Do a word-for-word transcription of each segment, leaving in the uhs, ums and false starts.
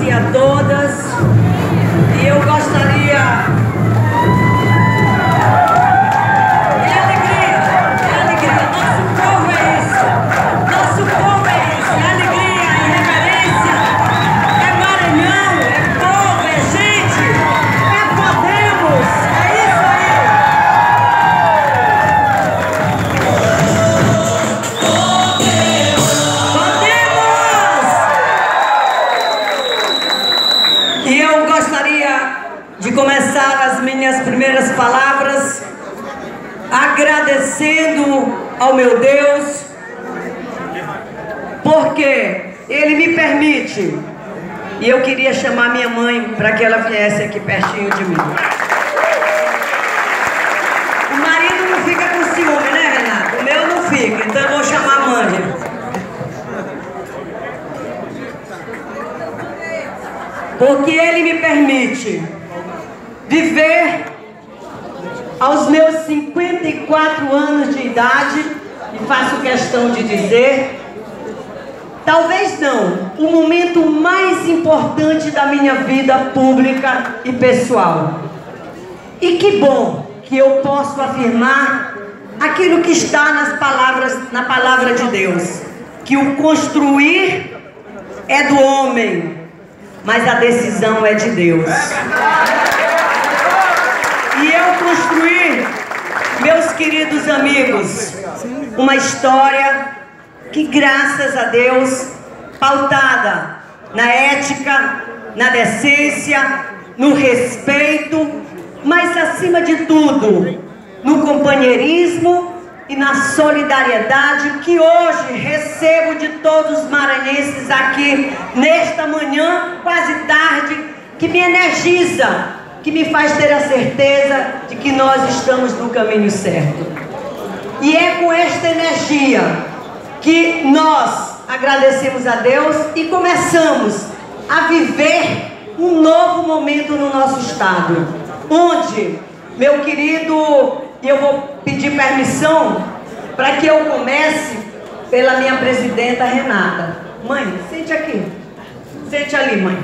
e a todas. E eu gostaria... É alegria, é alegria. Nosso povo é isso. Nosso povo é isso. É alegria, é reverência. É Maranhão, é povo, é gente. É Podemos. É isso aí. Podemos! E eu gostaria de começar as minhas primeiras palavras agradecendo ao meu Deus, porque Ele me permite. E eu queria chamar minha mãe para que ela viesse aqui pertinho de mim. O marido não fica com ciúme, né, Renato? O meu não fica, então eu vou chamar a mãe. Porque Ele me permite viver aos meus cinquenta e quatro anos de idade, e faço questão de dizer, talvez não, o momento mais importante da minha vida pública e pessoal. E que bom que eu posso afirmar aquilo que está nas palavras, na palavra de Deus, que o construir é do homem, mas a decisão é de Deus. E eu construir, meus queridos amigos, uma história que, graças a Deus, pautada na ética, na decência, no respeito, mas acima de tudo, no companheirismo e na solidariedade que hoje recebo de todos os maranhenses aqui nesta manhã, quase tarde, que me energiza, que me faz ter a certeza de que nós estamos no caminho certo. E é com esta energia que nós agradecemos a Deus e começamos a viver um novo momento no nosso estado, onde, meu querido, eu vou pedir permissão para que eu comece pela minha presidenta Renata. Mãe, sente aqui, sente ali, mãe.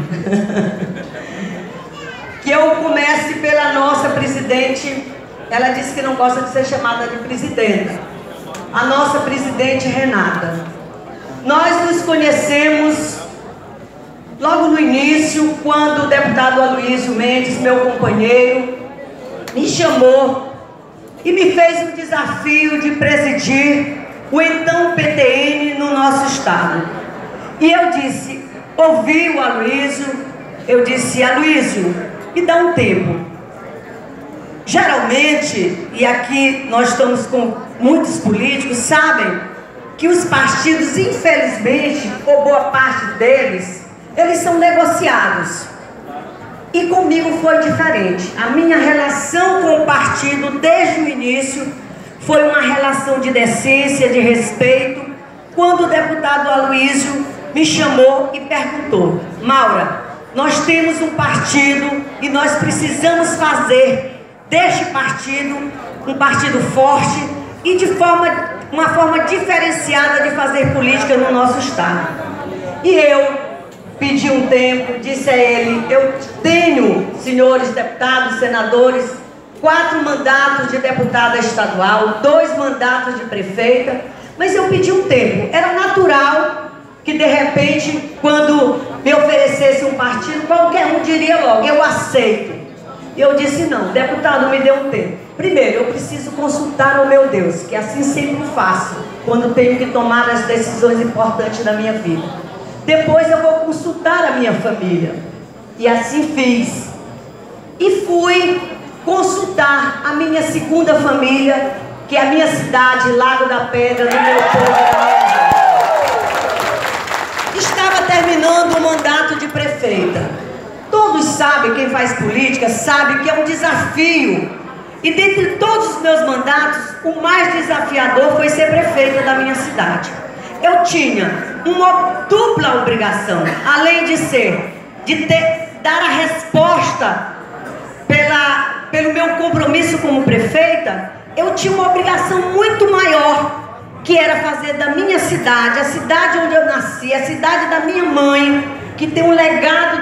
Que eu comece pela nossa presidente. Ela disse que não gosta de ser chamada de presidenta. A nossa presidente Renata. Nós nos conhecemos logo no início, quando o deputado Aloysio Mendes, meu companheiro, me chamou e me fez um desafio de presidir o então P T N no nosso estado. E eu disse, ouvi o Aloysio, eu disse, Aloysio, me dá um tempo. Geralmente, e aqui nós estamos com muitos políticos, sabem que os partidos, infelizmente, ou boa parte deles, eles são negociados. E comigo foi diferente. A minha relação com o partido, desde o início, foi uma relação de decência, de respeito. Quando o deputado Aloysio me chamou e perguntou, Maura, nós temos um partido e nós precisamos fazer deste partido um partido forte e de forma, uma forma diferenciada de fazer política no nosso estado. E eu pedi um tempo, disse a ele, eu tenho, senhores deputados, senadores, quatro mandatos de deputada estadual, dois mandatos de prefeita, mas eu pedi um tempo. Era natural que, de repente, quando me oferecesse um partido, qualquer um diria logo, eu aceito. Eu disse, não, deputado, me dê um tempo. Primeiro, eu preciso consultar ao meu Deus, que assim sempre faço, quando tenho que tomar as decisões importantes da minha vida. Depois eu vou consultar a minha família. E assim fiz. E fui consultar a minha segunda família, que é a minha cidade, Lago da Pedra, no meu povo. Estava terminando o mandato de prefeita. Todos sabem, quem faz política sabe que é um desafio. E dentre todos os meus mandatos, o mais desafiador foi ser prefeita da minha cidade. Eu tinha uma dupla obrigação, além de ser, de ter, dar a resposta pela, pelo meu compromisso como prefeita, eu tinha uma obrigação muito maior, que era fazer da minha cidade, a cidade onde eu nasci, a cidade da minha mãe, que tem um legado de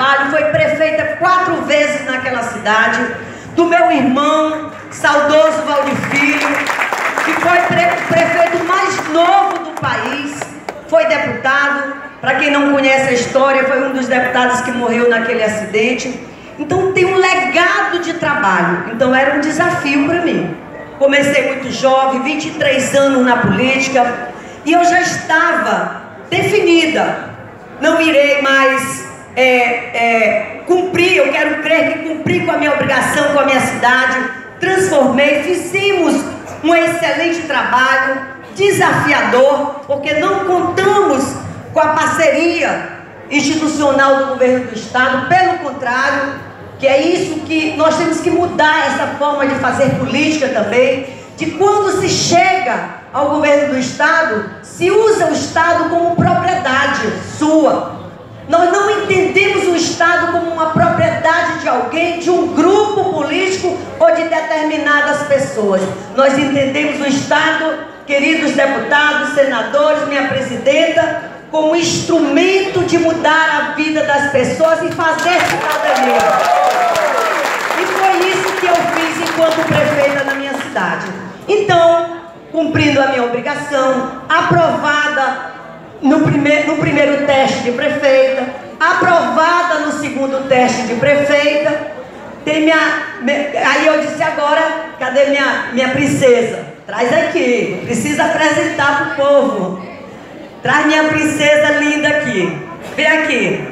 trabalho, foi prefeita quatro vezes naquela cidade, do meu irmão, saudoso Valdir Filho, que foi pre prefeito mais novo do país, foi deputado, para quem não conhece a história, foi um dos deputados que morreu naquele acidente. Então tem um legado de trabalho, então era um desafio para mim. Comecei muito jovem, vinte e três anos na política, e eu já estava definida, não irei mais é, é, cumprir, eu quero crer que cumpri com a minha obrigação, com a minha cidade, transformei, fizemos um excelente trabalho, desafiador, porque não contamos com a parceria institucional do governo do estado, pelo contrário, que é isso que nós temos que mudar, essa forma de fazer política também, de quando se chega ao governo do estado, se usa o estado como propriedade sua. Nós não entendemos o estado como uma propriedade de alguém, de um grupo político ou de determinadas pessoas. Nós entendemos o estado, queridos deputados, senadores, minha presidenta, como instrumento de mudar a vida das pessoas e fazer cidadania. E foi isso que eu fiz enquanto prefeita na minha cidade. Então, cumprindo a minha obrigação, aprovada no primeiro, no primeiro teste de prefeita, aprovada no segundo teste de prefeita, tem minha, aí eu disse agora, cadê minha, minha princesa? Traz aqui, precisa apresentar para o povo. Traz minha princesa linda aqui. Vem aqui.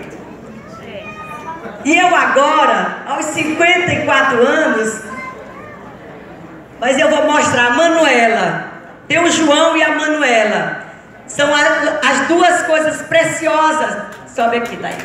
E eu agora, aos cinquenta e quatro anos, mas eu vou mostrar a Manuela. Tem o João e a Manuela. São a, as duas coisas preciosas. Sobe aqui, daí.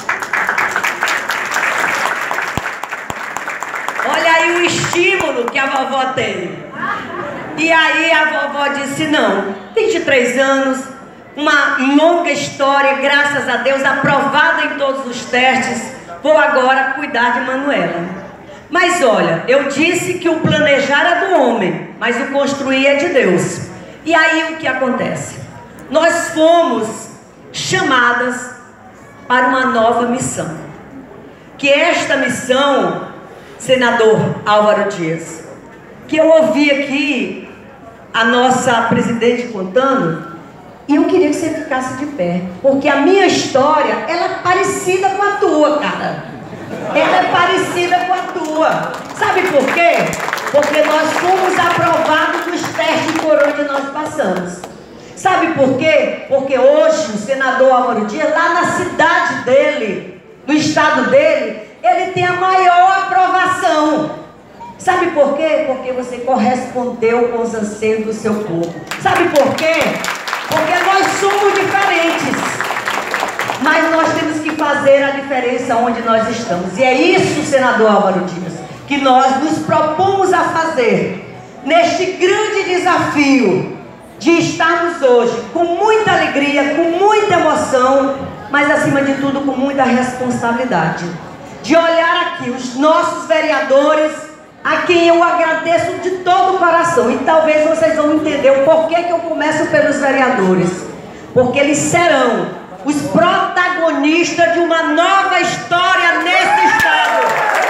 Olha aí o estímulo que a vovó tem. E aí a vovó disse, não, vinte e três anos, uma longa história, graças a Deus, aprovada em todos os testes, vou agora cuidar de Manuela. Mas olha, eu disse que o planejar é do homem, mas o construir é de Deus. E aí o que acontece? Nós fomos chamadas para uma nova missão. Que esta missão, senador Álvaro Dias, que eu ouvi aqui a nossa presidente contando, e eu queria que você ficasse de pé, porque a minha história, ela é parecida com a tua, cara. Ela é parecida com a tua. Sabe por quê? Porque nós fomos aprovados nos testes por onde nós passamos. Sabe por quê? Porque hoje o senador Álvaro Dias, lá na cidade dele, no estado dele, ele tem a maior aprovação. Sabe por quê? Porque você correspondeu com os anseios do seu povo. Sabe por quê? Porque nós somos diferentes, mas nós temos que fazer a diferença onde nós estamos. E é isso, senador Álvaro Dias, que nós nos propomos a fazer neste grande desafio de estarmos hoje com muita alegria, com muita emoção, mas acima de tudo com muita responsabilidade. De olhar aqui os nossos vereadores, a quem eu agradeço de todo o coração. E talvez vocês vão entender o porquê que eu começo pelos vereadores. Porque eles serão os protagonistas de uma nova história nesse estado.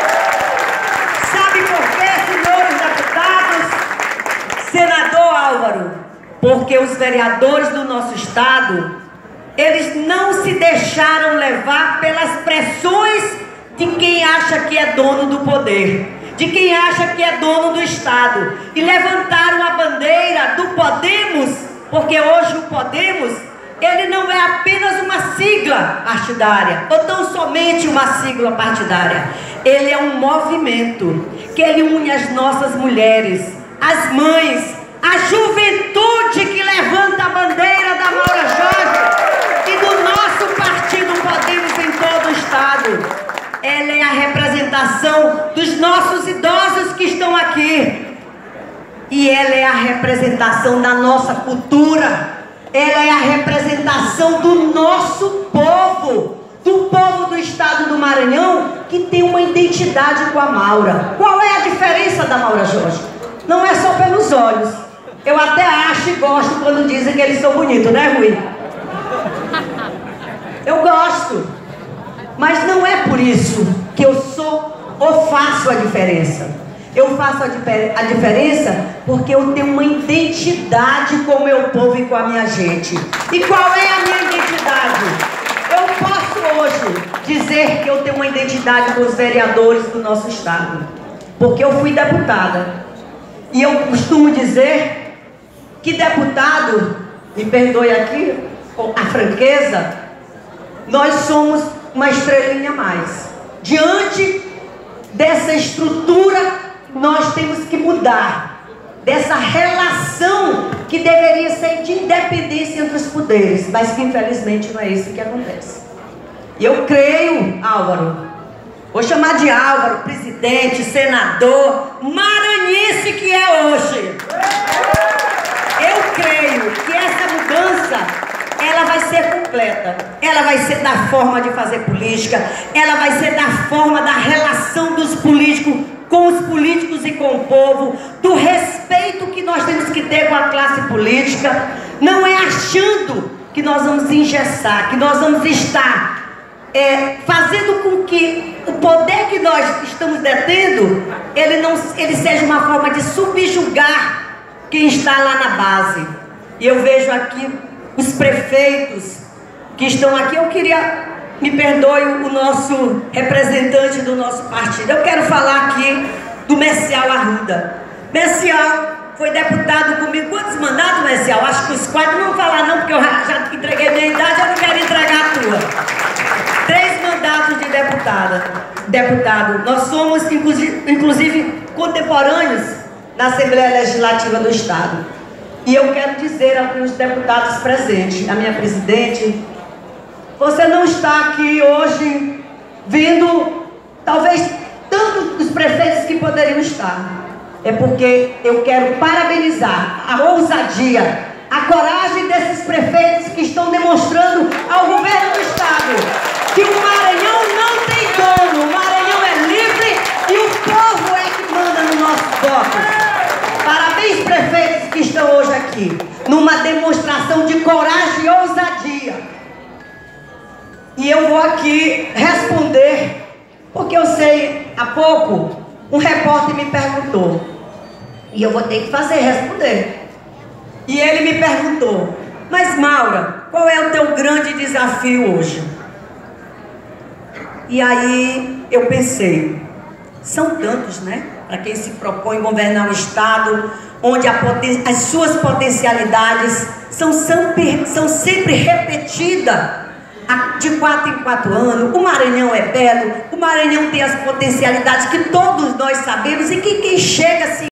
Sabe por quê, senhores deputados? Senador Álvaro, porque os vereadores do nosso estado, eles não se deixaram levar pelas pressões de quem acha que é dono do poder, de quem acha que é dono do estado, e levantaram a bandeira do Podemos, porque hoje o Podemos, ele não é apenas uma sigla partidária, ou tão somente uma sigla partidária. Ele é um movimento que ele une as nossas mulheres, as mães, a juventude que levanta a bandeira da Maura Jorge e do nosso partido Podemos em todo o estado. Ela é a representação dos nossos idosos que estão aqui. E ela é a representação da nossa cultura. Ela é a representação do nosso povo, do povo do estado do Maranhão, que tem uma identidade com a Maura. Qual é a diferença da Maura Jorge? Não é só pelos olhos. Eu até acho e gosto quando dizem que eles são bonitos, né, Rui? Eu gosto. Mas não é por isso que eu sou ou faço a diferença. Eu faço a, difer a diferença porque eu tenho uma identidade com o meu povo e com a minha gente. E qual é a minha identidade? Eu posso hoje dizer que eu tenho uma identidade com os vereadores do nosso estado, porque eu fui deputada. E eu costumo dizer que deputado, me perdoe aqui a franqueza, nós somos uma estrelinha a mais. Diante dessa estrutura, nós temos que mudar dessa relação que deveria ser de independência entre os poderes, mas que infelizmente não é isso que acontece. E eu creio, Álvaro, vou chamar de Álvaro, presidente, senador, maranhense que é hoje. Eu creio que essa mudança, ela vai ser completa. Ela vai ser da forma de fazer política, ela vai ser da forma da relação dos políticos com os políticos e com o povo, do respeito que nós temos que ter com a classe política. Não é achando que nós vamos engessar, que nós vamos estar é, fazendo com que o poder que nós estamos detendo, ele, não, ele seja uma forma de subjugar quem está lá na base. E eu vejo aqui os prefeitos que estão aqui. Eu queria, me perdoe o nosso representante do nosso partido, eu quero falar aqui do Messial Arruda. Messial foi deputado comigo. Quantos mandatos, Messial? Acho que os quatro. Não vou falar não, porque eu já entreguei minha idade, eu não quero entregar a tua. Três mandatos de deputada. Deputado. Nós somos, inclusive, inclusive contemporâneos na Assembleia Legislativa do Estado. E eu quero dizer aos deputados presentes, a minha presidente, você não está aqui hoje vindo, talvez, tanto os prefeitos que poderiam estar. É porque eu quero parabenizar a ousadia, a coragem desses prefeitos que estão demonstrando ao governo do Estado que o Maranhão não tem dono, o Maranhão é livre e o povo é que manda no nosso voto. Parabéns, prefeitos que estão hoje aqui, numa demonstração de coragem e ousadia. E eu vou aqui responder, porque eu sei, há pouco, um repórter me perguntou, e eu vou ter que fazer, responder. E ele me perguntou, mas Maura, qual é o teu grande desafio hoje? E aí eu pensei, são tantos, né? Para quem se propõe governar um estado onde a poten- as suas potencialidades são sempre, são sempre repetidas de quatro em quatro anos. O Maranhão é belo, o Maranhão tem as potencialidades que todos nós sabemos e que quem chega se